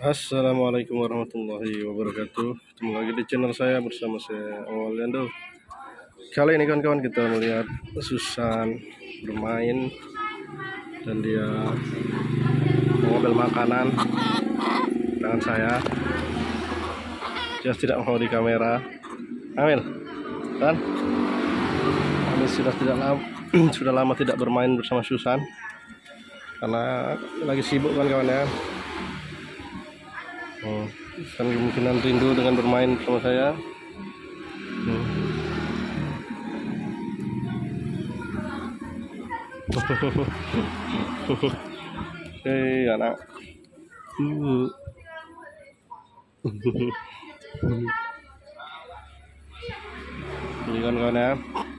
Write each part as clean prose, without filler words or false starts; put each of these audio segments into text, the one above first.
Assalamualaikum warahmatullahi wabarakatuh. Ketemu lagi di channel saya bersama saya Awaliando. Kali ini kawan-kawan kita melihat Susan bermain dan dia mengambil makanan tangan saya. Dia tidak mau di kamera. Ambil, kan? Kami sudah lama tidak bermain bersama Susan karena lagi sibuk kan kawan ya. Kan kemungkinan rindu dengan bermain bersama saya. Hei anak. Ini kawan-kawan ya.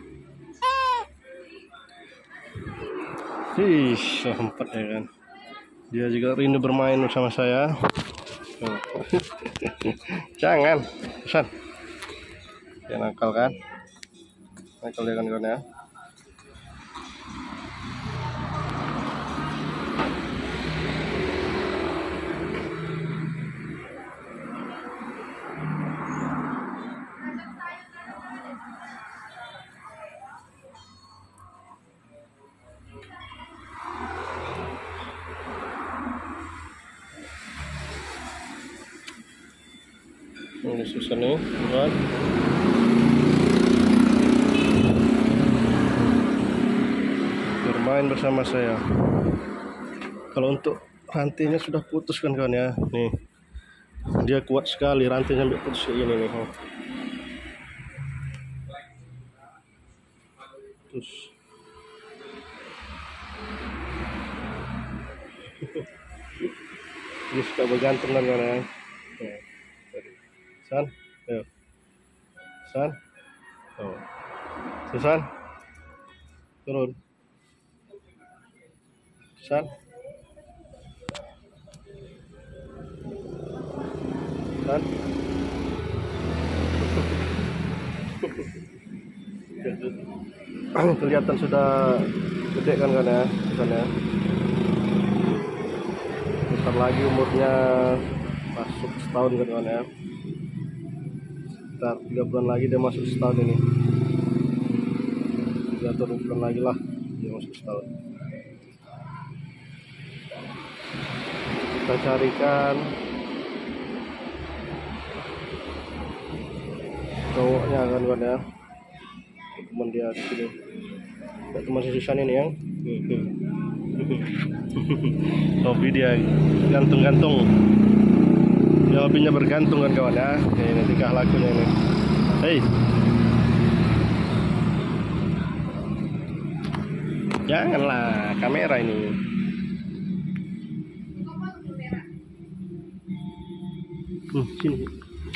Sempat ya kan. Dia juga rindu bermain bersama saya. Jangan, Susan. Dia nakal kan? Nakal dia kan ya. Ini Susan nih, kan? Bermain bersama saya. Kalau untuk rantainya sudah putus kan kawan ya, nih dia kuat sekali rantainya sampai putus kayak gini nih. Terus ini suka bergantung kan kawan ya. Susan, ayo. Susan, oh. Susan, turun. Susan, Susan. Kelihatan sudah gede kan ya, Susan ya. Bentar lagi umurnya masuk setahun kan ya. Sekitar 3 bulan lagi dia masuk setahun ini. 3 atau 2 bulan lagi lah dia masuk setahun. Kita carikan cowoknya kan ya. Teman dia di sini. Teman si Susan ini yang hobi dia gantung-gantung. Dia hobinya bergantung kan kawan ya. Ini tingkah lakunya ini. Hei, janganlah kamera ini. Sini.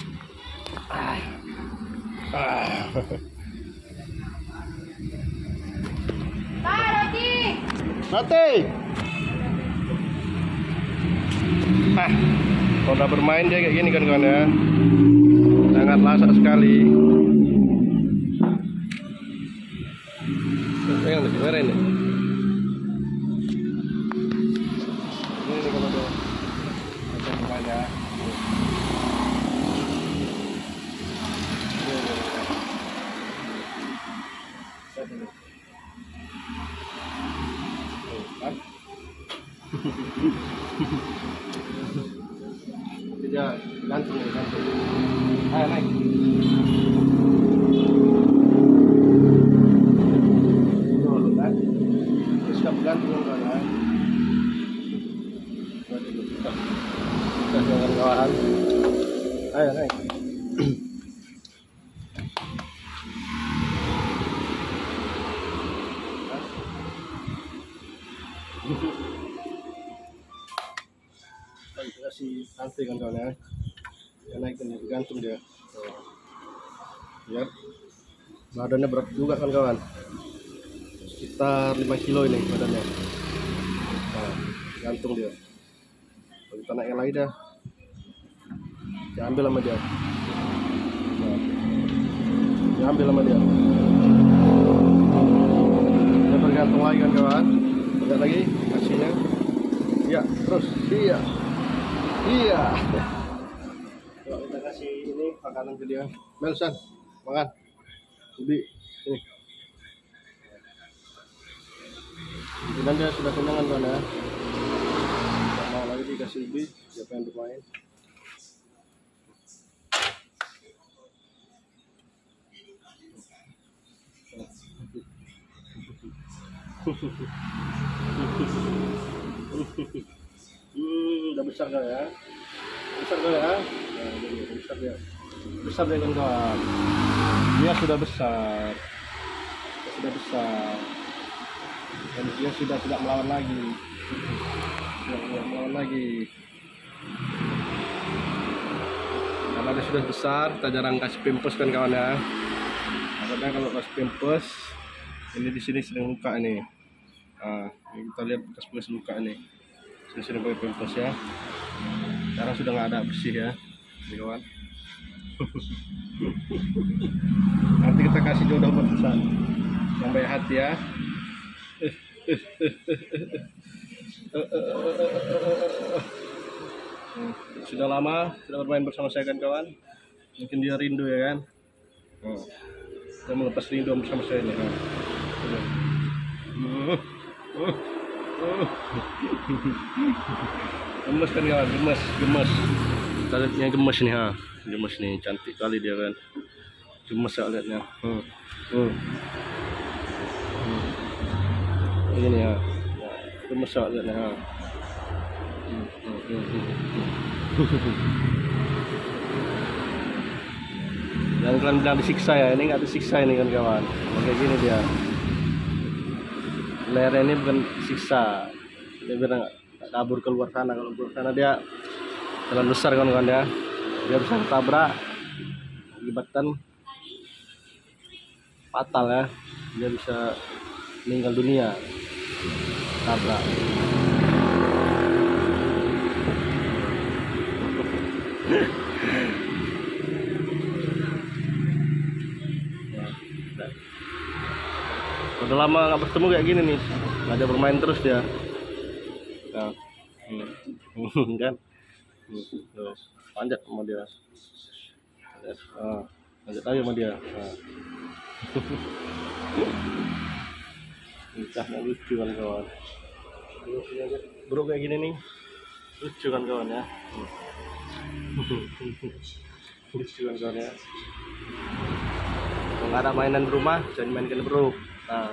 Roti. Kalau udah bermain dia kayak gini kan kawan ya. Sangat lasak sekali. Yang lebih merah ini. Ini kalau dia macam bermain ya. Tidak gantung. Ayo naik. Tuh kan, sudah bergantung kan ya. Kita jangan kawan. Ayo naik. Kasih rantai kan kawan ya. Dia naik dan bergantung dia. Lihat, badannya berat juga kan kawan. Sekitar 5 kilo ini badannya. Nah, gantung dia. Kalau kita naik yang lagi dah, diambil sama dia. Nah, diambil sama dia. Dia bergantung lagi kan kawan. Lihat lagi kasihnya. Iya, terus iya. Iya. Coba kita kasih ini makanan ke dia. Melsan, makan. Ubi, ini. Dan dia sudah kenyang kan ya. Tidak mau lagi dikasih ubi, dia pengen bermain. Udah besar kali ya. Besar kali ya. Nah, besar dia. Besar dia kawan. Dia sudah besar. Dia sudah besar. Dan dia sudah tidak melawan lagi. Tidak melawan lagi. Karena dia sudah besar, kita jarang kasih pampers kan kawan ya. Karena kalau kasih pampers, ini di sini sering luka ini. Nah, ini kita lihat bekas-bekas luka ini. Sering pakai pampers ya. Sekarang sudah nggak ada bersih ya, ini kawan. Nanti kita kasih jodoh buat pesan yang baik hati ya. Sudah lama sudah bermain bersama saya kan kawan. Mungkin dia rindu ya kan. Dia melepas rindu bersama saya nih. Gemes kan kawan, gemes. Kita lihatnya gemes nih ha. Gemes nih, cantik kali dia kan. Gemes ya lihatnya. Ini ya. Gemes ya lihatnya ha. Jangan kalian bilang disiksa ya, ini nggak disiksa ini kan kawan. Kayak gini dia. Leher ini bukan siksa, dia biar nggak kabur keluar sana. Kalau keluar sana dia jalan besar kawan-kawan ya, dia bisa ketabrak, akibatkan fatal ya, dia bisa meninggal dunia tabrak. Udah lama nggak bertemu kayak gini nih, ngajak bermain terus dia. Nah, kan, panjat sama dia. Panjat aja sama dia. Nikahnya lucu kan kawan. Bro kayak gini nih, lucu kan kawan ya. Lucu kan kawan ya. Kalau nggak ada mainan di rumah, jangan mainkan bro. Nah,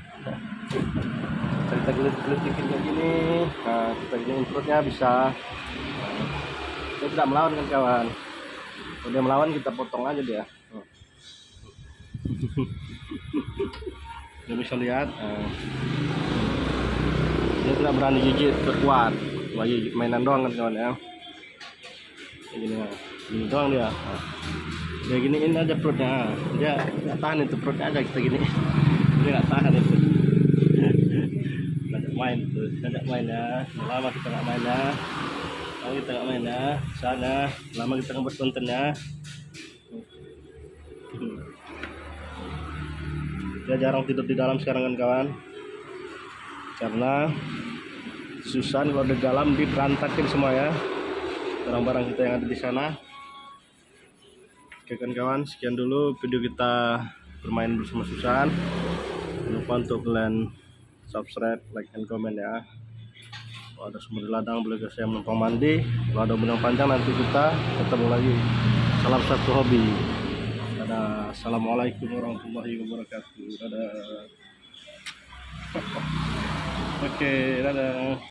kita gelut-gelutikin kayak gini. Nah, kita giniin perutnya bisa. Dia tidak melawan kan kawan. Kalau dia melawan kita potong aja dia. Dia bisa lihat. Dia tidak berani gigit berkuat. Cuma gigit mainan doang kan kawan ya. Kayak gini ya. Gini doang dia. Dia giniin aja perutnya. Dia nggak tahan itu perutnya aja kita gini. Dia nggak tahan itu. Ngajak main tuh, ngajak main ya. Lama kita nggak main ya. Lama kita nggak main ya. Sana, lama kita nggak buat konten ya. Dia jarang tidur di dalam sekarang kan kawan. Karena susah kalau di dalam diberantakin semua ya. Barang-barang kita yang ada di sana. Oke kan kawan, sekian dulu video kita bermain bersama Susan. Jangan lupa untuk kalian subscribe, like, and comment ya. Kalau ada sumber di ladang boleh saya menumpang mandi. Kalau ada benang panjang nanti kita ketemu lagi. Salam satu hobi. Dadah. Assalamualaikum warahmatullahi wabarakatuh. Dadah. Oke, dadah.